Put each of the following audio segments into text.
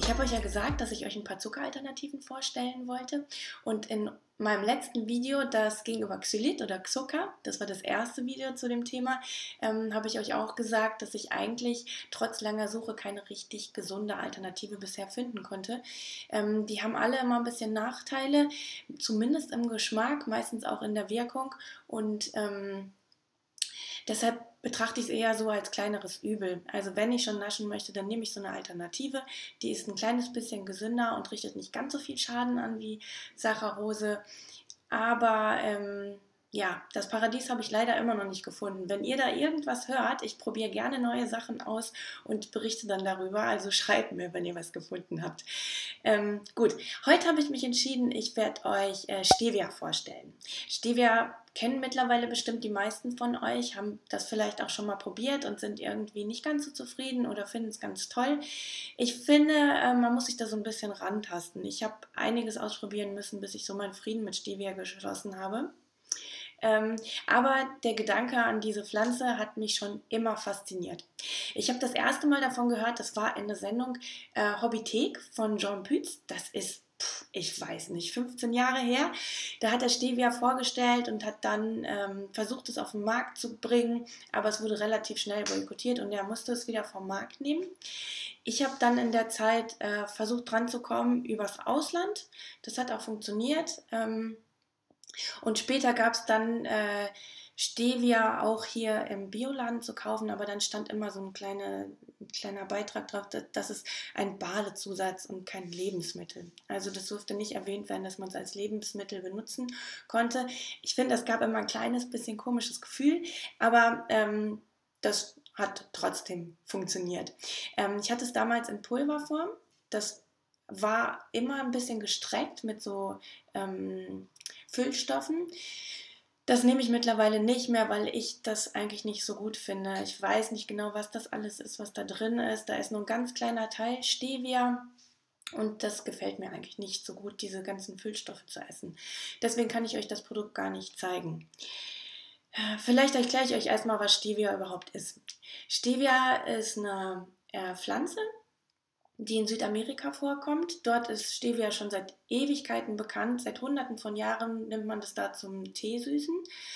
habe euch ja gesagt, dass ich euch ein paar Zuckeralternativen vorstellen wollte. Und in meinem letzten Video, das ging über Xylit oder Zucker, das war das erste Video zu dem Thema, habe ich euch auch gesagt, dass ich eigentlich trotz langer Suche keine richtig gesunde Alternative bisher finden konnte. Die haben alle immer ein bisschen Nachteile, zumindest im Geschmack, meistens auch in der Wirkung. Und deshalb betrachte ich es eher so als kleineres Übel. Also wenn ich schon naschen möchte, dann nehme ich so eine Alternative. Die ist ein kleines bisschen gesünder und richtet nicht ganz so viel Schaden an wie Saccharose. Aber ja, das Paradies habe ich leider immer noch nicht gefunden. Wenn ihr da irgendwas hört, ich probiere gerne neue Sachen aus und berichte dann darüber. Also schreibt mir, wenn ihr was gefunden habt. Gut, heute habe ich mich entschieden, ich werde euch Stevia vorstellen. Stevia kennen mittlerweile bestimmt die meisten von euch, haben das vielleicht auch schon mal probiert und sind irgendwie nicht ganz so zufrieden oder finden es ganz toll. Ich finde, man muss sich da so ein bisschen rantasten. Ich habe einiges ausprobieren müssen, bis ich so meinen Frieden mit Stevia geschlossen habe. Aber der Gedanke an diese Pflanze hat mich schon immer fasziniert. Ich habe das erste Mal davon gehört, das war in der Sendung Hobbythek von Jean Pütz. Das ist, ich weiß nicht, 15 Jahre her. Da hat er Stevia vorgestellt und hat dann versucht, es auf den Markt zu bringen, aber es wurde relativ schnell boykottiert und er musste es wieder vom Markt nehmen. Ich habe dann in der Zeit versucht, dran zu kommen übers Ausland. Das hat auch funktioniert. Und später gab es dann Stevia auch hier im Bioladen zu kaufen, aber dann stand immer so ein kleiner Beitrag drauf, das ist ein Badezusatz und kein Lebensmittel. Also das durfte nicht erwähnt werden, dass man es als Lebensmittel benutzen konnte. Ich finde, es gab immer ein kleines bisschen komisches Gefühl, aber das hat trotzdem funktioniert. Ich hatte es damals in Pulverform, das war immer ein bisschen gestreckt mit so Füllstoffen. Das nehme ich mittlerweile nicht mehr, weil ich das eigentlich nicht so gut finde. Ich weiß nicht genau, was das alles ist, was da drin ist. Da ist nur ein ganz kleiner Teil Stevia und das gefällt mir eigentlich nicht so gut, diese ganzen Füllstoffe zu essen. Deswegen kann ich euch das Produkt gar nicht zeigen. Vielleicht erkläre ich euch erstmal, was Stevia überhaupt ist. Stevia ist eine Pflanze, die in Südamerika vorkommt. Dort ist Stevia schon seit Ewigkeiten bekannt. Seit Hunderten von Jahren nimmt man das da zum Teesüßen.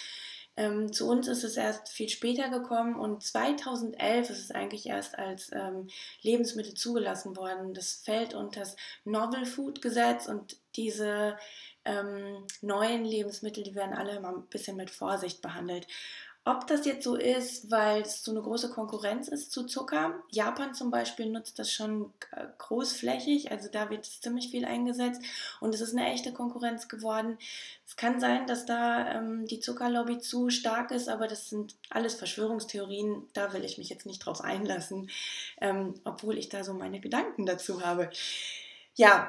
Zu uns ist es erst viel später gekommen und 2011 ist es eigentlich erst als Lebensmittel zugelassen worden. Das fällt unter das Novel Food Gesetz und diese neuen Lebensmittel, die werden alle immer ein bisschen mit Vorsicht behandelt. Ob das jetzt so ist, weil es so eine große Konkurrenz ist zu Zucker. Japan zum Beispiel nutzt das schon großflächig, also da wird es ziemlich viel eingesetzt und es ist eine echte Konkurrenz geworden. Es kann sein, dass da die Zuckerlobby zu stark ist, aber das sind alles Verschwörungstheorien, da will ich mich jetzt nicht drauf einlassen, obwohl ich da so meine Gedanken dazu habe. Ja,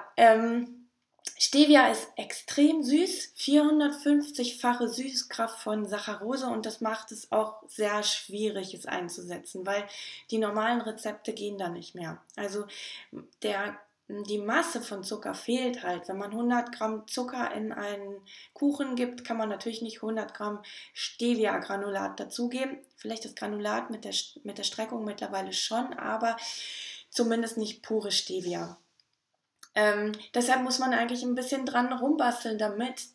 Stevia ist extrem süß, 450-fache Süßkraft von Saccharose und das macht es auch sehr schwierig, es einzusetzen, weil die normalen Rezepte gehen da nicht mehr. Also die Masse von Zucker fehlt halt. Wenn man 100 Gramm Zucker in einen Kuchen gibt, kann man natürlich nicht 100 Gramm Stevia-Granulat dazugeben. Vielleicht das Granulat mit der Streckung mittlerweile schon, aber zumindest nicht pure Stevia. Deshalb muss man eigentlich ein bisschen dran rumbasteln, damit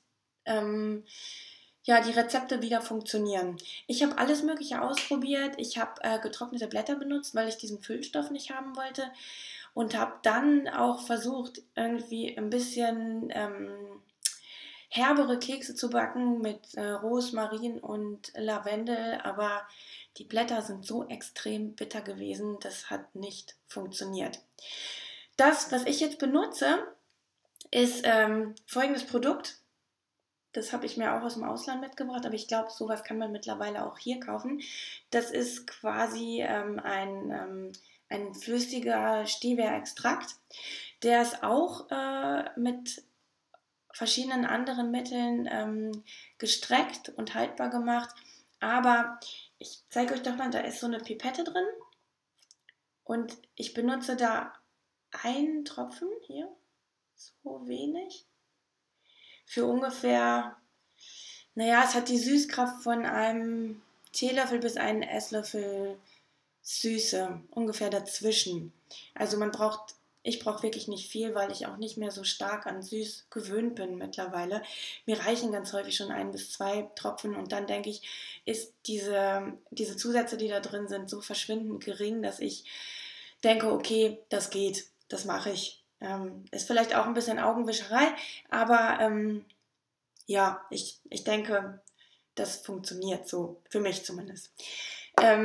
ja, die Rezepte wieder funktionieren. Ich habe alles Mögliche ausprobiert. Ich habe getrocknete Blätter benutzt, weil ich diesen Füllstoff nicht haben wollte. Und habe dann auch versucht, irgendwie ein bisschen herbere Kekse zu backen mit Rosmarin und Lavendel. Aber die Blätter sind so extrem bitter gewesen, das hat nicht funktioniert. Das, was ich jetzt benutze, ist folgendes Produkt. Das habe ich mir auch aus dem Ausland mitgebracht, aber ich glaube, sowas kann man mittlerweile auch hier kaufen. Das ist quasi ein flüssiger Stevia-Extrakt. Der ist auch mit verschiedenen anderen Mitteln gestreckt und haltbar gemacht. Aber ich zeige euch doch mal, da ist so eine Pipette drin. Und ich benutze da einen Tropfen, hier, so wenig, für ungefähr, naja, es hat die Süßkraft von einem Teelöffel bis einen Esslöffel Süße, ungefähr dazwischen. Also man braucht Ich brauche wirklich nicht viel, weil ich auch nicht mehr so stark an süß gewöhnt bin mittlerweile. Mir reichen ganz häufig schon 1 bis 2 Tropfen und dann denke ich, ist diese Zusätze, die da drin sind, so verschwindend gering, dass ich denke, okay, das geht, das mache ich. Ist vielleicht auch ein bisschen Augenwischerei, aber ja, ich denke, das funktioniert so, für mich zumindest. Ähm,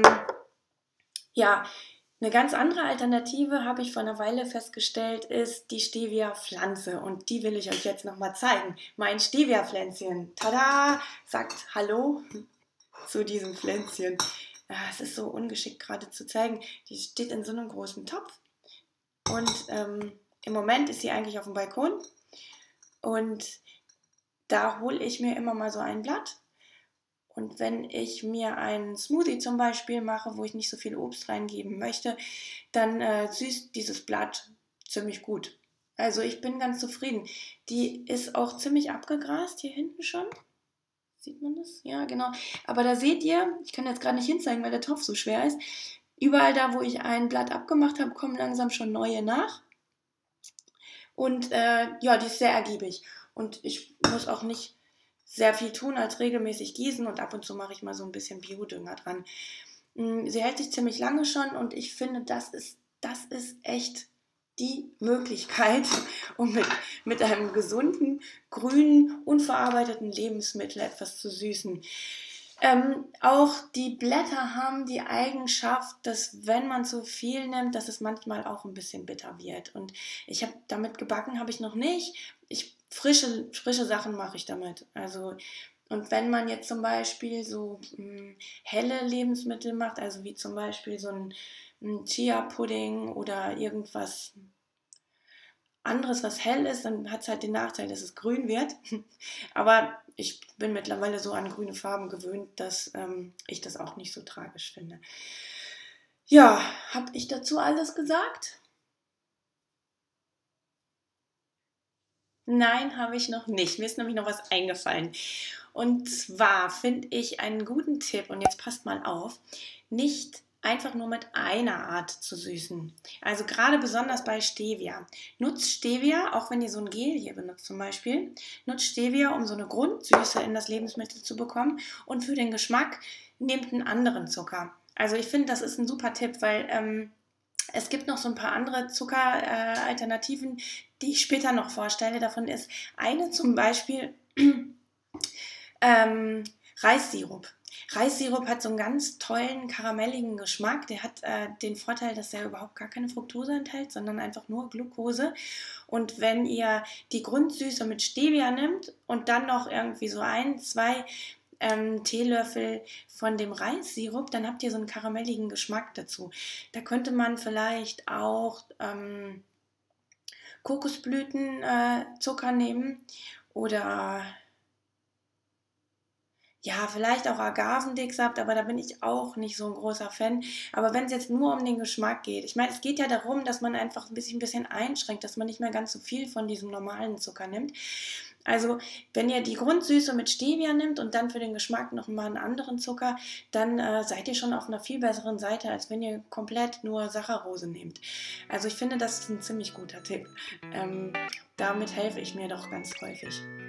ja, eine ganz andere Alternative, habe ich vor einer Weile festgestellt, ist die Stevia-Pflanze. Und die will ich euch jetzt nochmal zeigen. Mein Stevia-Pflänzchen, tada, sagt Hallo zu diesem Pflänzchen. Es ist so ungeschickt gerade zu zeigen. Die steht in so einem großen Topf. Und im Moment ist sie eigentlich auf dem Balkon. Und da hole ich mir immer mal so ein Blatt. Und wenn ich mir einen Smoothie zum Beispiel mache, wo ich nicht so viel Obst reingeben möchte, dann süßt dieses Blatt ziemlich gut. Also ich bin ganz zufrieden. Die ist auch ziemlich abgegrast hier hinten schon. Sieht man das? Ja, genau. Aber da seht ihr, ich kann jetzt gerade nicht hinzeigen, weil der Topf so schwer ist. Überall da, wo ich ein Blatt abgemacht habe, kommen langsam schon neue nach. Und ja, die ist sehr ergiebig. Und ich muss auch nicht sehr viel tun als regelmäßig gießen und ab und zu mache ich mal so ein bisschen Biodünger dran. Sie hält sich ziemlich lange schon und ich finde, das ist echt die Möglichkeit, um mit einem gesunden, grünen, unverarbeiteten Lebensmittel etwas zu süßen. Auch die Blätter haben die Eigenschaft, dass wenn man zu viel nimmt, dass es manchmal auch ein bisschen bitter wird. Und ich habe damit gebacken, habe ich noch nicht. Frische Sachen mache ich damit. Also, und wenn man jetzt zum Beispiel so helle Lebensmittel macht, also wie zum Beispiel so ein Chia-Pudding oder irgendwas anderes, was hell ist, dann hat es halt den Nachteil, dass es grün wird. Aber ich bin mittlerweile so an grüne Farben gewöhnt, dass ich das auch nicht so tragisch finde. Ja, habe ich dazu alles gesagt? Nein, habe ich noch nicht. Mir ist nämlich noch was eingefallen. Und zwar finde ich einen guten Tipp, und jetzt passt mal auf, nicht einfach nur mit einer Art zu süßen. Also gerade besonders bei Stevia. Nutzt Stevia, auch wenn ihr so ein Gel hier benutzt zum Beispiel, nutzt Stevia, um so eine Grundsüße in das Lebensmittel zu bekommen. Und für den Geschmack nehmt einen anderen Zucker. Also ich finde, das ist ein super Tipp, weil es gibt noch so ein paar andere Zuckeralternativen, die ich später noch vorstelle. Davon ist eine zum Beispiel Reissirup. Reissirup hat so einen ganz tollen karamelligen Geschmack. Der hat den Vorteil, dass er überhaupt gar keine Fructose enthält, sondern einfach nur Glucose. Und wenn ihr die Grundsüße mit Stevia nimmt und dann noch irgendwie so 1, 2 Teelöffel von dem Reissirup, dann habt ihr so einen karamelligen Geschmack dazu. Da könnte man vielleicht auch Kokosblütenzucker nehmen oder ja, vielleicht auch Agavendicksaft, aber da bin ich auch nicht so ein großer Fan. Aber wenn es jetzt nur um den Geschmack geht, ich meine, es geht ja darum, dass man einfach ein bisschen einschränkt, dass man nicht mehr ganz so viel von diesem normalen Zucker nimmt. Also, wenn ihr die Grundsüße mit Stevia nimmt und dann für den Geschmack nochmal einen anderen Zucker, dann seid ihr schon auf einer viel besseren Seite, als wenn ihr komplett nur Saccharose nehmt. Also, ich finde, das ist ein ziemlich guter Tipp. Damit helfe ich mir doch ganz häufig.